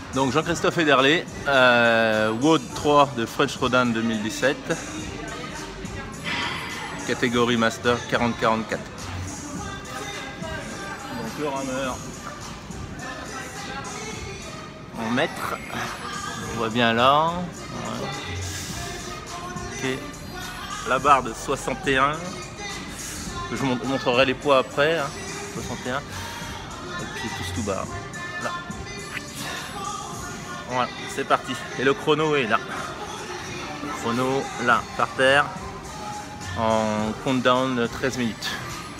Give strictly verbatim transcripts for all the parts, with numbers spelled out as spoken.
Donc Jean-Christophe Ederle, euh, WOD trois de French Rodin deux mille dix-sept, catégorie Master quarante quarante-quatre. Donc le rameur en mètres, on voit bien là. Ouais. Ok. La barre de soixante et un, je vous montrerai les poids après, hein. soixante et un, et puis tous tout bas. Là. Voilà, c'est parti. Et le chrono est là. Le chrono là, par terre, en countdown treize minutes.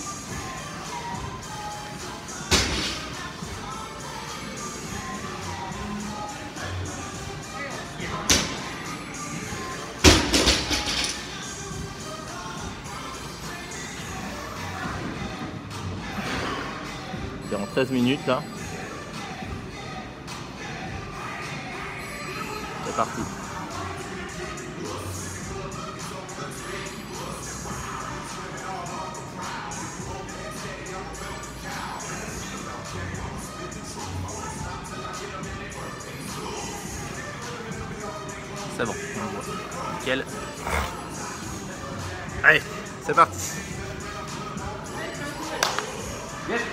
C'est en treize minutes là. C'est parti. C'est bon, on voit. Nickel. Allez, c'est parti. Yes.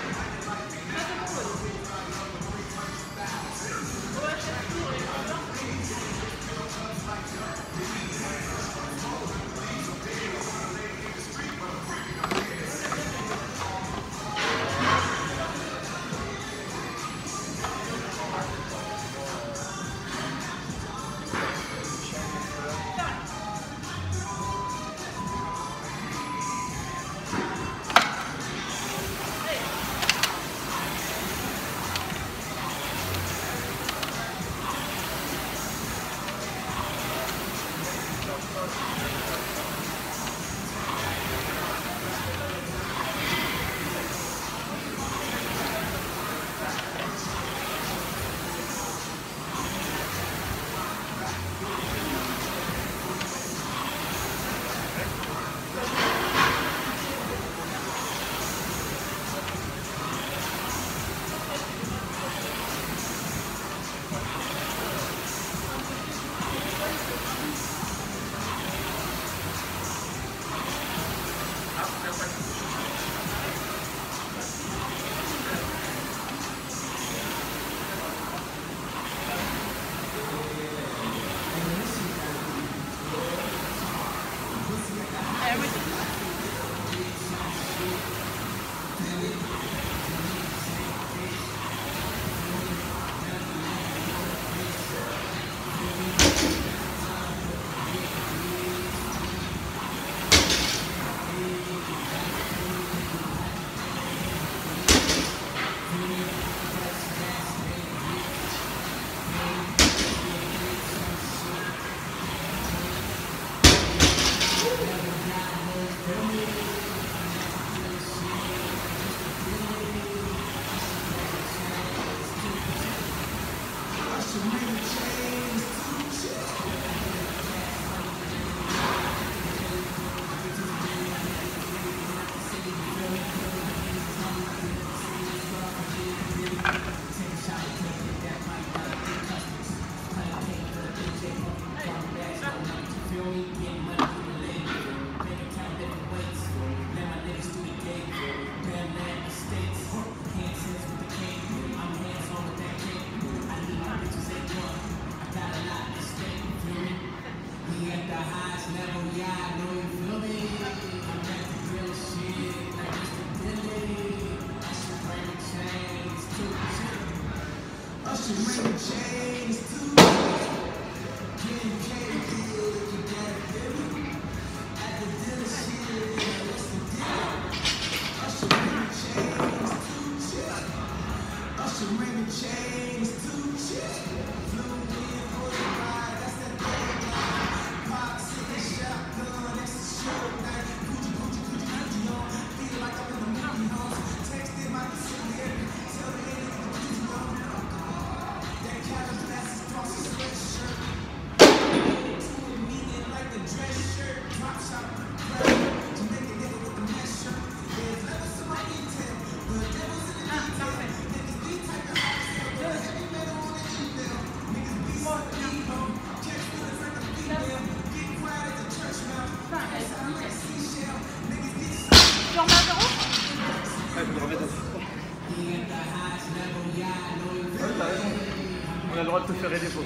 Ouais, t'as raison. On a le droit de te faire des photos.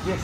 Yes.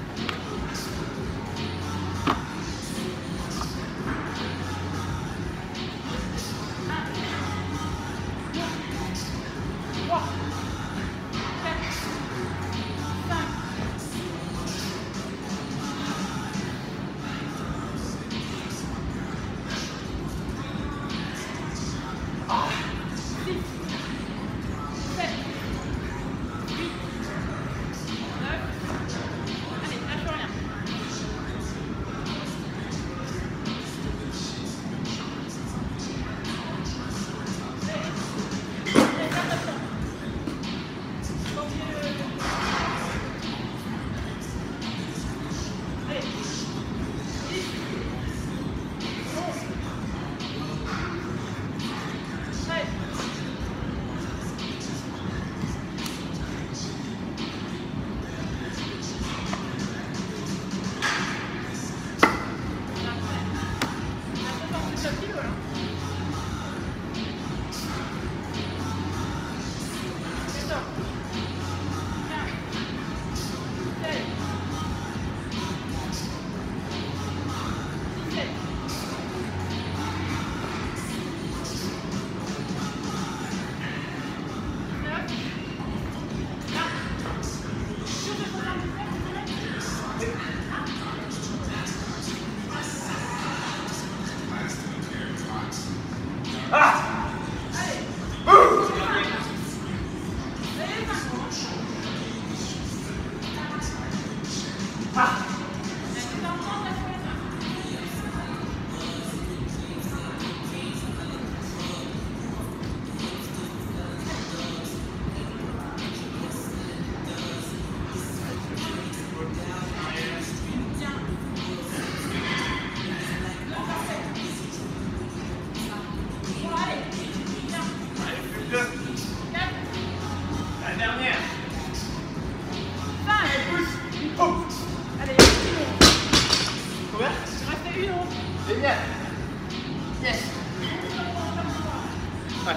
La dernière. cinq. Oh. Allez, il reste une once. Combien? Il restait une once. Génial. Yes. Ouais.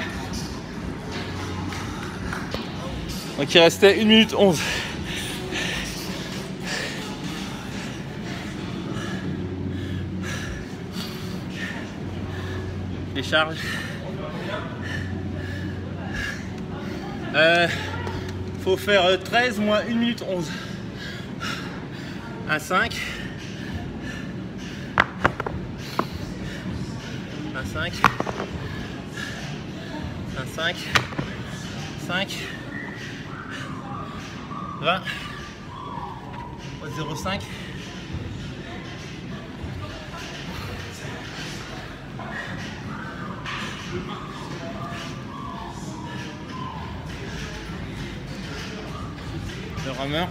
Donc il restait une minute onze. Les charges. Euh, faut faire treize moins une minute onze. Un cinq. Un cinq. Un cinq. cinq. vingt. zéro cinq. Le rameur.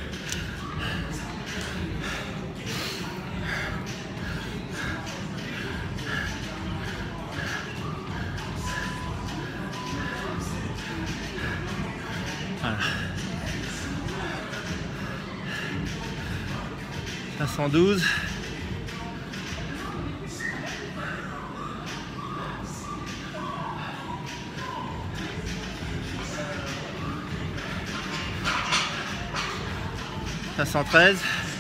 Voilà. cinq cent douze. cinq cent treize.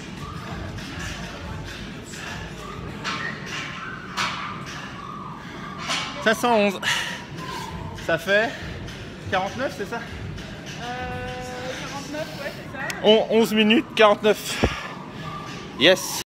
cinq cent onze. Ça fait quarante-neuf, c'est ça? Euh, quarante-neuf, ouais, c'est ça. onze minutes quarante-neuf. Yes.